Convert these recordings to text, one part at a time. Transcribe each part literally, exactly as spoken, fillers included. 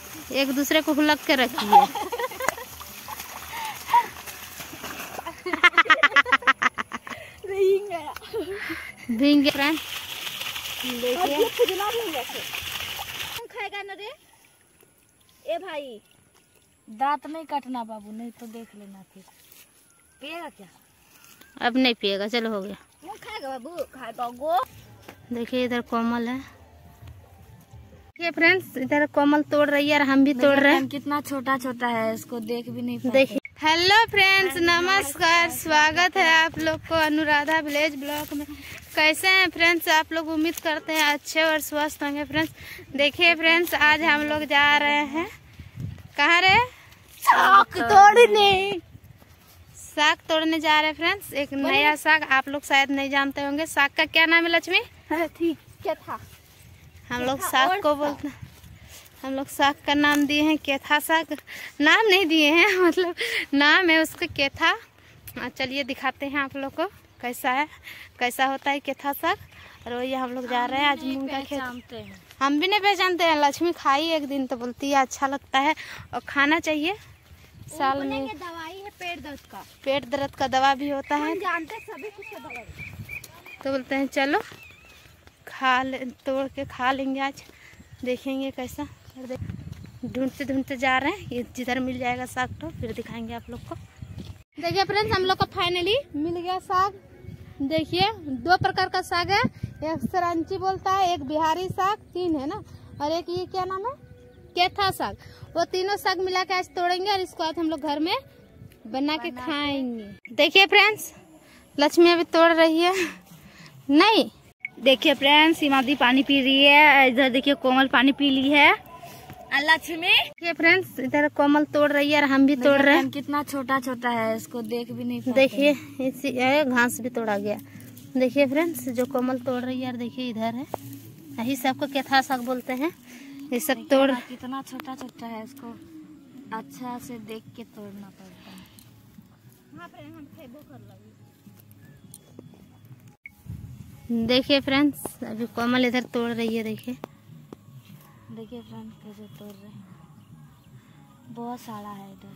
एक दूसरे को हुलक के रखिए। भींग गया फ्रेंड। देखिए खाएगा ना रे। ए भाई दांत नहीं काटना बाबू, नहीं तो देख लेना फिर। पिएगा क्या? अब नहीं पिएगा, चलो हो गया। वो खाएगा बाबू, खाएगा। देखिए इधर कोमल है। देखिए फ्रेंड्स इधर कोमल तोड़ रही है और हम भी तोड़ रहे हैं। कितना छोटा छोटा है, इसको देख भी नहीं पाते। देखिए हेलो फ्रेंड्स, नमस्कार, स्वागत है आप लोग को अनुराधा विलेज ब्लॉग में। कैसे हैं फ्रेंड्स आप लोग? उम्मीद करते हैं अच्छे और स्वस्थ होंगे फ्रेंड्स। देखिए फ्रेंड्स आज हम लोग जा रहे हैं, कहाँ रे? साग तोड़ने। साग तोड़ने जा रहे हैं फ्रेंड्स। एक नया साग, आप लोग शायद नहीं जानते होंगे। साग का क्या नाम है लक्ष्मी? ठीक क्या था? हम लोग साग को बोलते हैं, हम लोग साग का नाम दिए हैं केथा साग। नाम नहीं दिए हैं, मतलब नाम है उसका केथा। चलिए दिखाते हैं आप लोग को कैसा है, कैसा होता है केथा साग। और वही हम लोग जा रहे हैं आज मूंग का खेत। हम भी नहीं पहचानते हैं। लक्ष्मी खाई एक दिन तो बोलती है अच्छा लगता है और खाना चाहिए। साल में दवाई है पेट दर्द का, पेट दर्द का दवा भी होता है। हम जानते हैं सभी कुछ का दवाई। तो बोलते हैं चलो खा ले, तोड़ के खा लेंगे आज, देखेंगे कैसा। ढूंढते ढूंढते जा रहे हैं, ये जिधर मिल जाएगा साग तो फिर दिखाएंगे आप लोग को। देखिए फ्रेंड्स हम लोग को फाइनली मिल गया साग। देखिए दो प्रकार का साग है, एक सरांची बोलता है, एक बिहारी साग, तीन है ना, और एक ये क्या नाम है केथा साग। वो तीनों साग मिला के आज तोड़ेंगे और इसको आज हम लोग घर में बना के खाएंगे। देखिए फ्रेंड्स लक्ष्मी अभी तोड़ रही है। नहीं देखिए फ्रेंड्स सीमादी पानी पी रही है, इधर देखिए कोमल पानी पी ली है। लक्ष्मी देखिए फ्रेंड्स इधर कोमल तोड़ रही है और हम भी तोड़ रहे हैं। कितना छोटा छोटा है, इसको देख भी नहीं पाते। देखिए इसी घास भी तोड़ा गया। देखिए फ्रेंड्स जो कोमल तोड़ रही है और देखिए इधर है, यही सबको केथा साग बोलते हैं। ये सब तोड़ कितना छोटा छोटा है, इसको अच्छा से देख के तोड़ना पड़ता है। देखिए फ्रेंड्स अभी कोमल इधर तोड़ रही है। देखिए देखिए फ्रेंड्स कैसे तोड़ रहे हैं, बहुत सारा है इधर।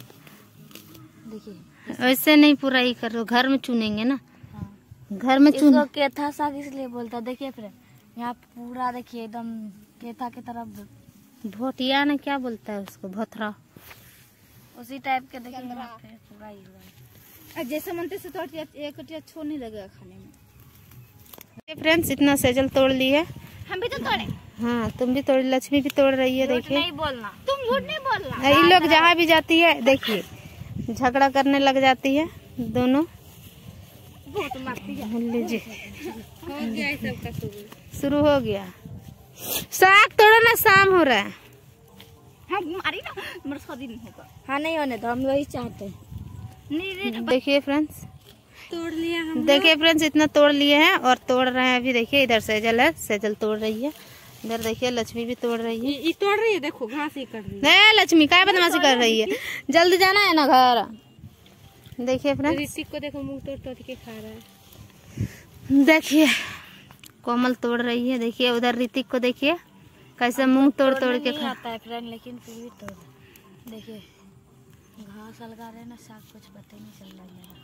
देखिए वैसे नहीं पूरा ही करो, घर में चुनेंगे ना। हाँ। घर में चुन इसको केथा साग इसलिए बोलता है। देखिए फ्रेंड यहाँ पूरा देखिए एकदम केथा की तरफ भोटिया ना क्या बोलता है उसको, भोथरा उसी टाइप के। देखिए यहाँ पे पूरा ही हुआ है। जैसे मनते से तोड़ एक अच्छा नहीं लगेगा खाने में। फ्रेंड्स इतना सेजल तोड़ ली है। हम भी तो तोड़े। हाँ तुम भी तोड़, लक्ष्मी भी तोड़ रही है। देखिए नहीं बोलना, तुम झूठ नहीं बोलना। ये लोग जहाँ भी जाती है देखिए झगड़ा करने लग जाती है दोनों। बहुत मारती है। लीजिए हो गया है सबका शुरू शुरू हो गया। साग तोड़ो ना, शाम हो रहा है। हम मारी ना, मेरा शादी नहीं होगा। हाँ नहीं होने तो हम वही चाहते हैं। नहीं देखिए फ्रेंड्स तोड़ लिया हम। देखिए फ्रेंड्स इतना तोड़ लिए हैं और तोड़ रहे हैं अभी। देखिए इधर सेजल है, सेजल तोड़ रही है। इधर देखिए लक्ष्मी भी तोड़ रही है। ये तोड़ रही है, देखो घास ही कर रही है। नहीं लक्ष्मी क्या बदमाशी कर रही है, जल्दी जाना है ना घर। देखिए फ्रेंड्स ऋतिक को देखो मुंह तोड़ तोड़ के खा रहा है। देखिए कोमल तोड़ रही है। देखिए उधर ऋतिक को देखिए कैसे मुंह तोड़ तोड़ के खा आता है फ्रेंड, लेकिन फिर भी तोड़। देखिए घास अलगा रहे ना, साग कुछ पता ही नहीं चल रहा है।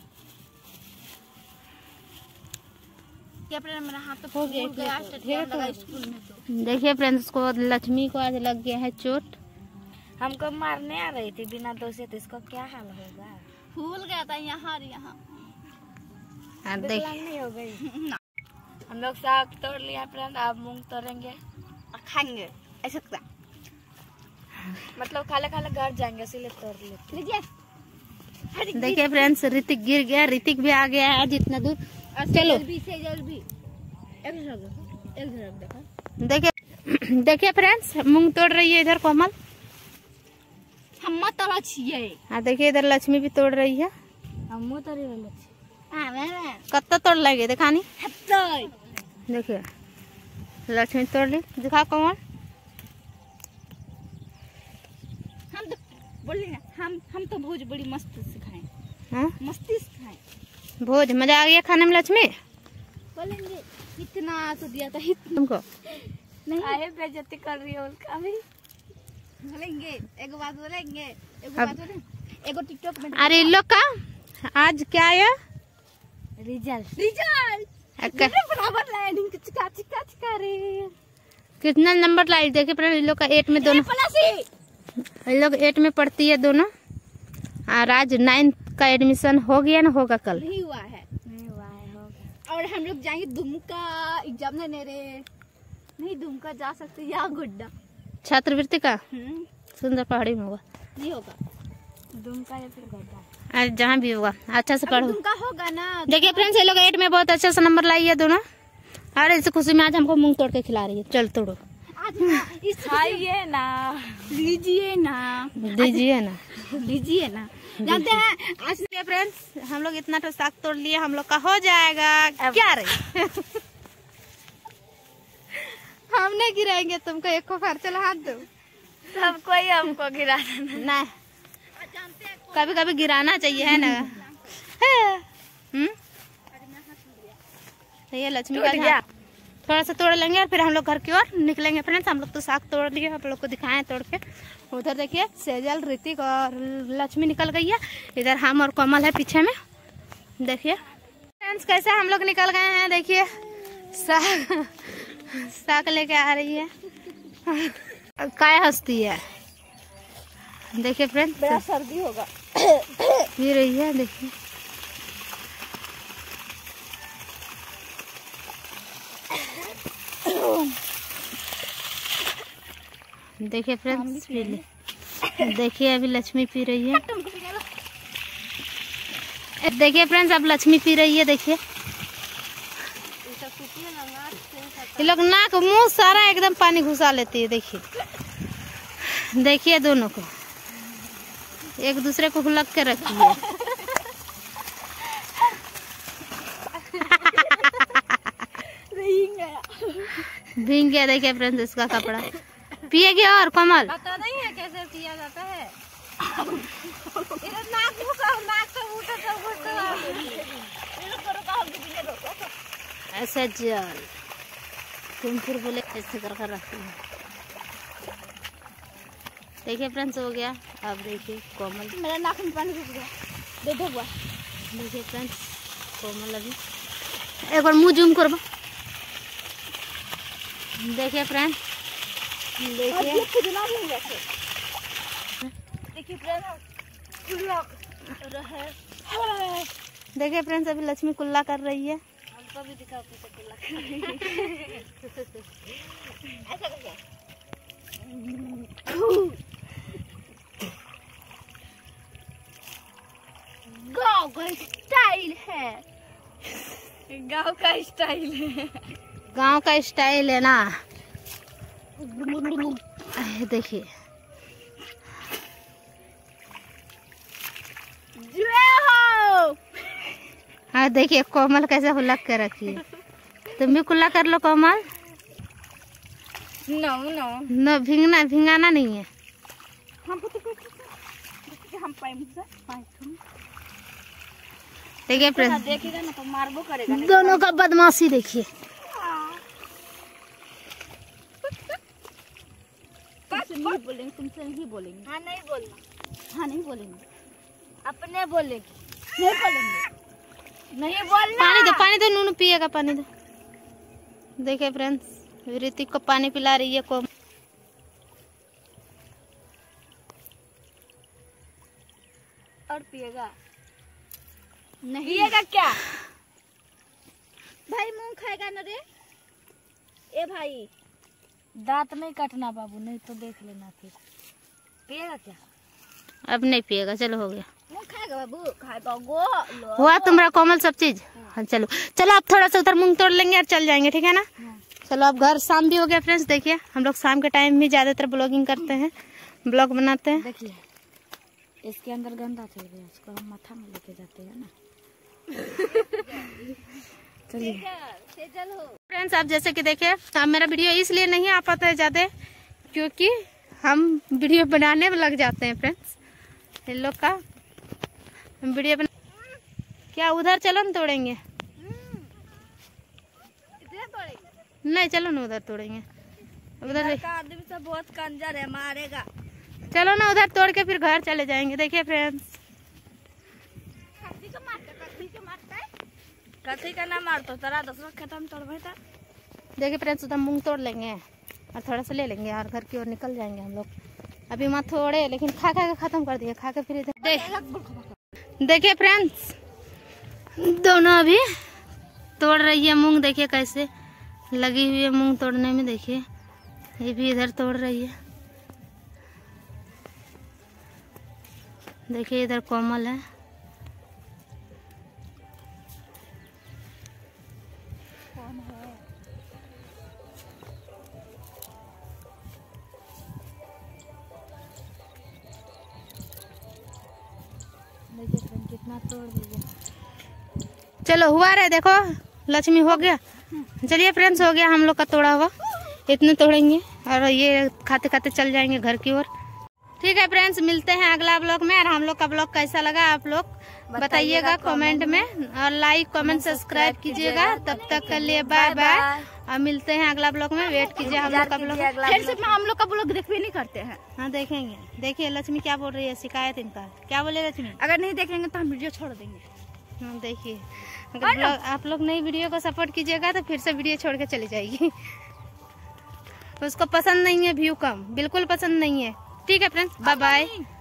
मेरा हाथ तो हो गया स्कूल में। तो देखिए फ्रेंड्स को लक्ष्मी को आज लग गया है चोट। हमको मारने आ रही थी बिना दोषी, तो इसको क्या हाल होगा? फूल गया था यहाँ यहाँ। नहीं हो गई। हम लोग साग तोड़ लिया फ्रेंड, अब मूंग तोड़ेंगे और खाएंगे ऐसा। मतलब खाले खाले घर जाएंगे इसीलिए तोड़ लेते। देखिए फ्रेंड्स ऋतिक गिर गया, ऋतिक भी आ गया है जितना दूर। चलो देखिए देखिए फ्रेंड्स मूंग तोड़ रही है इधर कोमल। हम तोड़ा छिए। हाँ देखिए इधर लक्ष्मी भी तोड़ रही है। हम तोड़ी कत्ता तोड़ लगे दिखानी। देखिए लक्ष्मी तोड़ ली, दिखा कोमल। हम तो बोले ना, हम हम तो भोज बड़ी मस्त से खाएं। हाँ मस्ती से खाएं। भोज मजा आ गया खाने में लक्ष्मी। बोलेंगे इतना तो दिया था तुमको नहीं आए, बेइज्जती कर रही है उनका भी। बोलेंगे एक बात बोलेंगे एक अब- बात बोले एगो टिकटॉक में अरे इन लोग का आज क्या आया रिजल्ट रिजल्ट अक्का- बराबर लाइनिंग चिका चिका चिका रे कितना नंबर लाई देखिए फ्रेंड, इन लोग का एट में दोनों, प्लस इन लोग एट में पढ़ती है दोनों। और आज नाइन्थ का एडमिशन हो गया ना, होगा कल। नहीं हुआ है नहीं हुआ है, होगा। और हम लोग जाएंगे दुमका एग्जाम देने रे नहीं दुमका जा सकते या गुड्डा छात्रवृत्ति का हम्म सुंदर पहाड़ी में होगा, नहीं होगा दुमका या फिर गड्ढा। आज जहाँ भी होगा अच्छा से अब पढ़ो। दुमका होगा ना देखिए फ्रेंड्स, ये लोग एट में बहुत अच्छा सा नंबर लाई है दोनों। और इस खुशी में आज हमको मूंग तोड़ के खिला रही है। चल तोड़ो, आज ना इस खाइए ना, लीजिए ना दीजिए ना। लीजिए ना जानते हैं आज देखिए फ्रेंड्स, हम लोग इतना तो साग तोड़ लिए, हम लोग का हो जाएगा। क्या रे हम नहीं गिराएंगे तुमको, एक को खर्च चला हाथ दो। सबको ही हमको गिरा देना। नहीं, कभी कभी गिराना चाहिए है ना। हम्म तो ये लक्ष्मी का झाड़ थोड़ा सा तोड़ लेंगे और फिर हम लोग घर की ओर निकलेंगे। फ्रेंड्स, हम लोग तो साग तोड़ लिए, आप लोग को दिखाएं तोड़ के। उधर देखिए सेजल, ऋतिक और लक्ष्मी निकल गई है, इधर हम और कमल है पीछे में। देखिए फ्रेंड्स कैसे हम लोग निकल गए हैं। देखिए साग साग लेके आ रही है, काय हंसती है। देखिए फ्रेंड्स, बड़ा सर्दी होगा पी रही है। देखिए देखिए फ्रेंड्स, पी ले। देखिए अभी लक्ष्मी पी रही है। देखिए फ्रेंड्स, अब लक्ष्मी पी रही है। देखिए ये लोग नाक मुंह सारा एकदम पानी घुसा लेती है। देखिए देखिए दोनों को एक दूसरे को लग के रखी है। भींग गया। देखिए फ्रेंड्स इसका कपड़ा। पिएगी और कमल पता नहीं है कैसे किया जाता है। नाक नाक का मुंह ऐसे जल तुम फिर बोले ऐसे कर कर रखती है। देखिए फ्रेंड्स हो गया। अब देखिए कोमल, मेरा नाक में पानी घुस गया। देखो हुआ देखिए फ्रेंड्स कोमल अभी एक बार मुंह जूम करबो। देखिए फ्रेंड्स, देखिए कितना भी वैसे देखिए देखिए फ्रेंड्स अभी लक्ष्मी कुल्ला कर रही है। हमको भी दिखाओ कैसे कुल्ला ऐसा करके गाँव का स्टाइल है। गाँव का स्टाइल है। गांव का स्टाइल है ना। देखिए हो हाँ, देखिए कोमल कैसे हुलक के रखी है। तुम भी कुल्ला कर लो कोमल। नो नो न भींगना भींगाना नहीं है। हमको तो हम पाइम से देखिए फ्रेंड्स, देखेगा ना तो मारबो करेगा। दोनों का बदमाशी देखिए। तुमसे नहीं बोलेंगे, तुमसे नहीं बोलेंगे। हाँ नहीं बोलना। हाँ नहीं बोलेंगे, अपने बोलेंगे। नहीं बोलेंगे, नहीं बोलना। पानी दो, पानी दो, नूनू पिएगा, पानी दो। देखिए फ्रेंड्स ऋतिक को पानी पिला रही है कोमल। और पिएगा नहीं? पिएगा क्या भाई? मुंह खाएगा ना रे। ए भाई दांत नहीं काटना बाबू, नहीं तो देख लेना फिर। पिएगा क्या? अब नहीं पिएगा, चलो हो गया। मुंह खाएगा बाबू, खाएगा गो लो। हुआ तुम्हारा कोमल सब चीज। हाँ चलो चलो, अब थोड़ा सा उधर मूंग तोड़ लेंगे और चल जाएंगे, ठीक है ना। चलो अब घर शाम भी हो गया फ्रेंड्स। देखिए हम लोग शाम के टाइम में ज्यादातर ब्लॉगिंग करते हैं, ब्लॉग बनाते हैं। देखिए इसके अंदर गंदा चल गया, इसको हम माथा में लेके जाते हैं ना। चलिए फ्रेंड्स आप जैसे कि देखे, अब मेरा वीडियो इसलिए नहीं आ पाता है ज्यादा क्योंकि हम वीडियो बनाने में लग जाते हैं फ्रेंड्स। इन लोग का हम वीडियो बना, क्या उधर चलो ना तोड़ेंगे। नहीं चलो ना उधर तोड़ेंगे। उधर का आदमी सब बहुत कंजर है, मारेगा। चलो ना उधर तोड़ के फिर घर चले जाएंगे। देखिए फ्रेंड्स, कथी का ना मार तो तेरा दूसरा खत्म तोड़ था। देखिए फ्रेंड्स, उधर मूंग तोड़ लेंगे और थोड़ा सा ले लेंगे और घर की ओर निकल जाएंगे हम लोग। अभी मत थोड़े, लेकिन खा खा के खत्म कर दिए, खा के फिर इधर दे। देखिए फ्रेंड्स, दोनों अभी तोड़ रही है मूंग। देखिए कैसे लगी हुई है मूंग तोड़ने में। देखिए ये भी इधर तोड़ रही है। देखिए इधर कोमल है। देखिए फ्रेंड कितना तोड़ दीजिए। चलो हुआ रे, देखो लक्ष्मी हो गया। चलिए फ्रेंड्स, हो गया हम लोग का तोड़ा हुआ। इतने तोड़ेंगे और ये खाते खाते चल जाएंगे घर की ओर। ठीक है फ्रेंड्स, मिलते हैं अगला ब्लॉग में। और हम लोग का ब्लॉग कैसा लगा आप लोग बताइएगा कमेंट में, और लाइक कमेंट सब्सक्राइब कीजिएगा। तब तक के लिए बाय बाय, और मिलते हैं अगला ब्लॉग में। वेट कीजिए हम लोग का ब्लॉग। हम लोग का ब्लॉग देखते नहीं करते हैं। हाँ देखेंगे। देखिए लक्ष्मी क्या बोल रही है, शिकायत इनका। क्या बोले लक्ष्मी? अगर नहीं देखेंगे तो हम वीडियो छोड़ देंगे। हाँ देखिए, अगर आप लोग नई वीडियो को सपोर्ट कीजिएगा तो फिर से वीडियो छोड़ के चली जाएगी। उसको पसंद नहीं है व्यू कम, बिल्कुल पसंद नहीं है। ठीक है फ्रेंड्स, बाय बाय।